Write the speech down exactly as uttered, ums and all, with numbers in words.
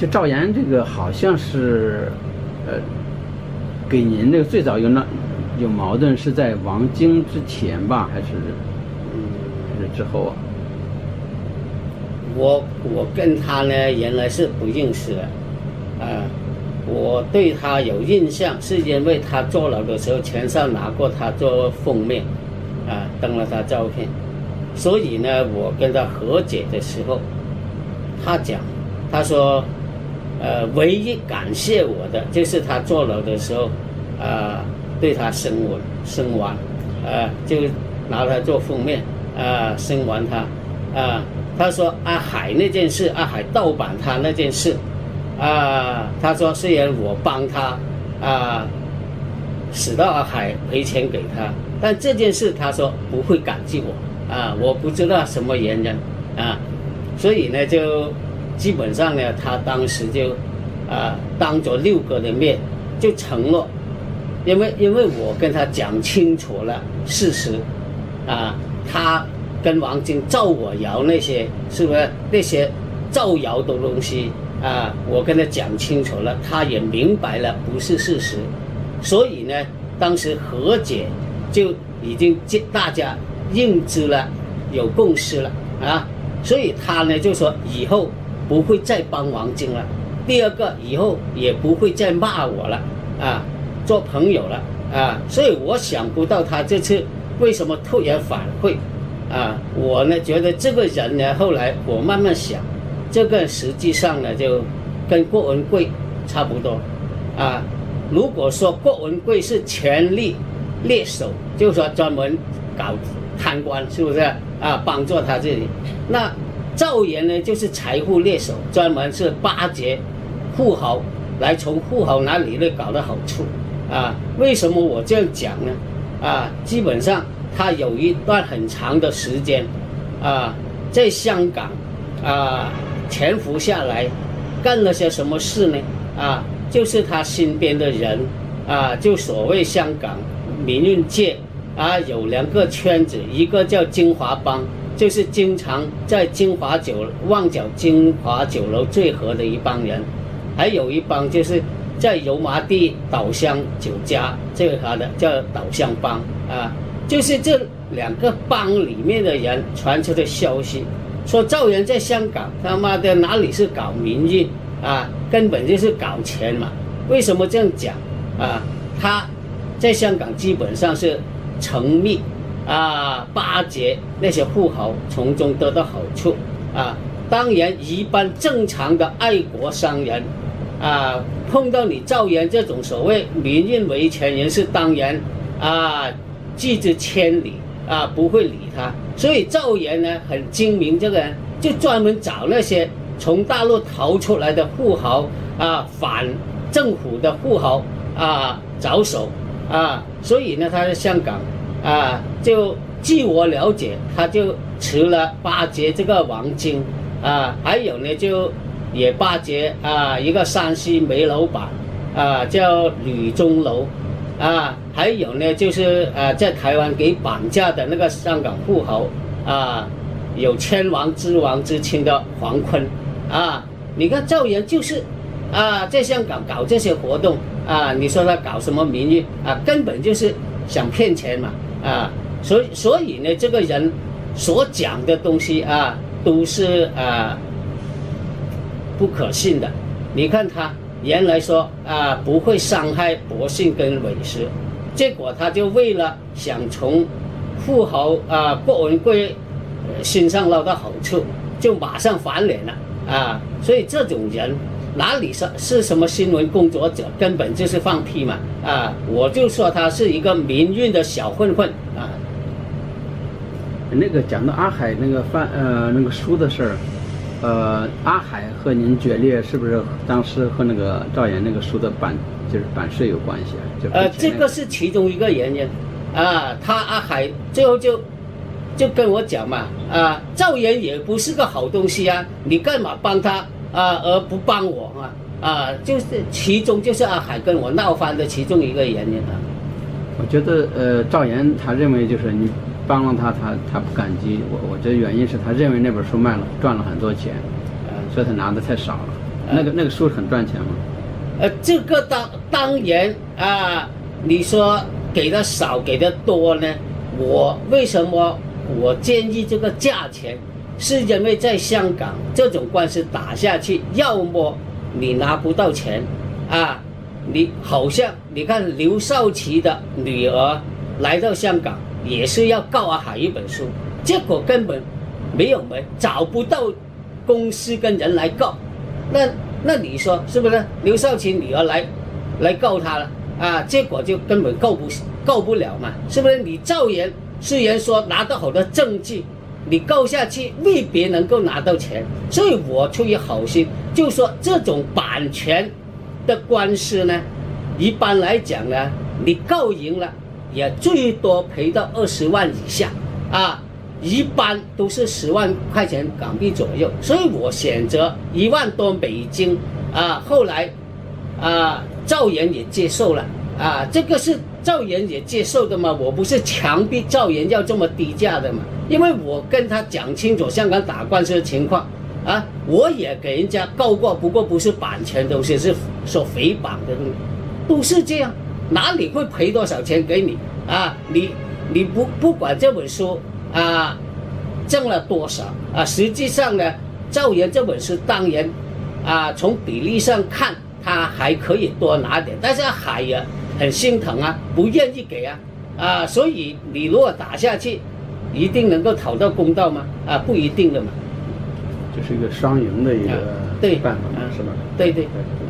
就赵岩这个好像是，呃，给您这个最早有那有矛盾是在王晶之前吧，还是还是之后啊？ 我我跟他呢原来是不认识的，啊，我对他有印象是因为他坐牢的时候，钱少拿过他做封面，啊，登了他照片，所以呢，我跟他和解的时候，他讲，他说，呃，唯一感谢我的就是他坐牢的时候，啊，对他声援声援，啊，就拿他做封面，啊，声援他，啊。他说阿海那件事，阿海盗版他那件事，啊，他说虽然我帮他啊，使到阿海赔钱给他，但这件事他说不会感激我啊，我不知道什么原因啊，所以呢就基本上呢，他当时就啊当着六哥的面就承诺，因为因为我跟他讲清楚了事实，啊，他。跟王晶造我谣那些，是不是那些造谣的东西啊？我跟他讲清楚了，他也明白了不是事实，所以呢，当时和解就已经大家认知了，有共识了啊。所以他呢就说以后不会再帮王晶了，第二个以后也不会再骂我了啊，做朋友了啊。所以我想不到他这次为什么突然反悔。啊，我呢觉得这个人呢，后来我慢慢想，这个实际上呢就跟郭文贵差不多，啊，如果说郭文贵是权力猎手，就是说专门搞贪官，是不是啊？帮助他这里，那赵岩呢就是财富猎手，专门是巴结富豪，来从富豪那里呢搞的好处，啊，为什么我这样讲呢？啊，基本上。他有一段很长的时间，啊，在香港，啊，潜伏下来，干了些什么事呢？啊，就是他身边的人，啊，就所谓香港民运界，啊，有两个圈子，一个叫金华帮，就是经常在金华酒旺角金华酒楼聚合的一帮人，还有一帮就是在油麻地岛香酒家这个他的叫岛香帮，啊。就是这两个帮里面的人传出的消息，说赵岩在香港他妈的哪里是搞民运啊，根本就是搞钱嘛。为什么这样讲啊？他在香港基本上是成密啊，巴结那些富豪，从中得到好处啊。当然，一般正常的爱国商人啊，碰到你赵岩这种所谓民运维权人士，当然啊。拒之千里啊，不会理他。所以赵岩呢很精明，这个人就专门找那些从大陆逃出来的富豪啊，反政府的富豪啊着手啊。所以呢，他在香港啊，就据我了解，他就除了巴结这个王晶啊，还有呢就也巴结啊一个山西煤老板啊，叫吕钟楼。啊，还有呢，就是呃，在台湾给绑架的那个香港富豪啊，有千王之王之称的黄坤啊，你看赵岩就是啊，在香港搞这些活动啊，你说他搞什么民运啊，根本就是想骗钱嘛啊，所以所以呢，这个人所讲的东西啊，都是啊不可信的。你看他。原来说啊不会伤害百姓跟伪实，结果他就为了想从富豪啊郭文贵身上捞到好处，就马上翻脸了啊！所以这种人哪里是是什么新闻工作者，根本就是放屁嘛啊！我就说他是一个民运的小混混啊。 那个讲到阿海那个犯呃那个书的事儿。呃，阿海和您决裂，是不是当时和那个赵岩那个书的版就是版税有关系啊？就呃，这个是其中一个原因，啊，他阿海最后就就跟我讲嘛，啊，赵岩也不是个好东西啊，你干嘛帮他啊，而不帮我啊？啊，就是其中就是阿海跟我闹翻的其中一个原因啊。 我觉得呃，赵岩他认为就是你。帮了他，他他不感激我。我觉得原因是他认为那本书卖了赚了很多钱，呃，所以他拿的太少了。 那个那个书很赚钱吗？ 呃，这个当当然啊，你说给的少给的多呢？我为什么我建议这个价钱？是因为在香港这种官司打下去，要么你拿不到钱，啊，你好像你看刘少奇的女儿来到香港也是要告阿海一本书，结果根本没有门，找不到公司跟人来告，那那你说是不是？刘少奇女儿来来告他了啊，结果就根本告不告不了嘛，是不是？你赵岩虽然说拿到好多证据。你告下去未必能够拿到钱，所以我出于好心就说这种版权的官司呢，一般来讲呢，你告赢了也最多赔到二十万以下啊，一般都是十万块钱港币左右，所以我选择一万多美金啊。后来啊，赵岩也接受了啊，这个是赵岩也接受的嘛，我不是强逼赵岩要这么低价的嘛。因为我跟他讲清楚香港打官司的情况，啊，我也给人家告过，不过不是版权东西，是说诽谤的东西，都是这样，哪里会赔多少钱给你啊？你你不不管这本书啊挣了多少啊，实际上呢，赵岩这本书当然啊从比例上看，他还可以多拿点，但是海也很心疼啊，不愿意给啊啊，所以你如果打下去。一定能够讨到公道吗？啊，不一定的嘛。 这是一个双赢的一个办法， 啊、 是吧？ 对对。 对